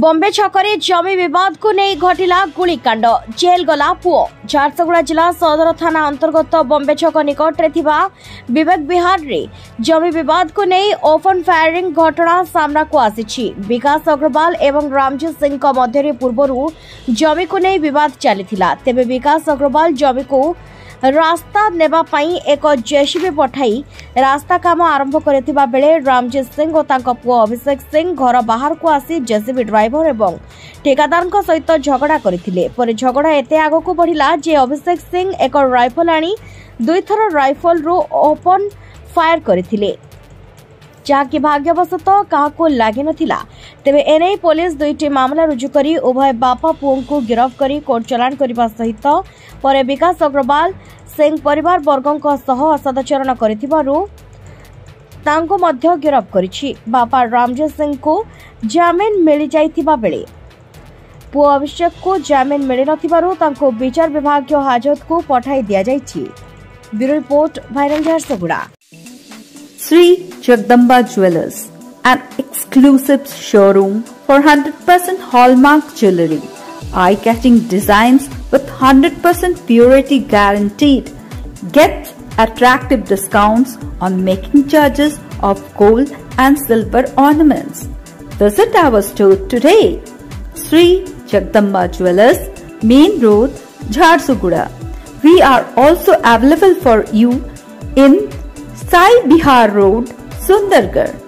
बॉम्बे छकरे जमी विवाद को नहीं घटिला गुलिकांड जेल गला पुओ। झारसुगुड़ा जिला सदर थाना अंतर्गत बॉम्बे छक निकटरे थिबा विवेक विहार रे जमी विवाद को नहीं ओपन फायरिंग घटना सामना को आसी। विकास अग्रवाल एवं रामजीत सिंह का मध्य पूर्व जमी को नहीं विवाद चली। तेबे विकास अग्रवाल जमी को रास्ता नेबा पाई एक जेसीबी पठाई रास्ता काम आरंभ करथिबा बेले रामजीत सिंह और तांको पुओ अभिषेक सिंह घर बाहर को आसी जेसीबी ड्राइवर एवं ठेकादार सहित झगड़ा करथिले। पर झगड़ा एते आगो को बढ़िला जे अभिषेक सिंह एक राइफल आनी दुई थर राइफल रो ओपन फायर करथिले, जहाँकि भाग्यवशत क्या लगी नथिला। तेबे एने पुलिस दुईटी मामला रुजु करी उभय बापा पुओं को गिरफ्त करी कोर्ट चलाण करने सहित पर विकास अग्रवाल सिंह परिवार वर्गों सह असदाचरण करिथिबारु तांको मध्य गिरफ्त करिछि। बापा रामजीत सिंह को जामिन मिल जाइथिबा बेले पुओ अभिषेक को जामिन मिल नथिबारु तांको विचार विभाग हाजत को पठाई दिया जाइछि। Bureau report viral Jharsuguda. Sri Jagdamba Jewellers, an exclusive showroom for 100% hallmark jewelry, eye-catching designs with 100% purity guaranteed. Get attractive discounts on making charges of gold and silver ornaments. Visit our store today. Sri Jagdamba Jewellers, Main Road, Jharsuguda. We are also available for you in Sai Bihar Road, Sundargarh.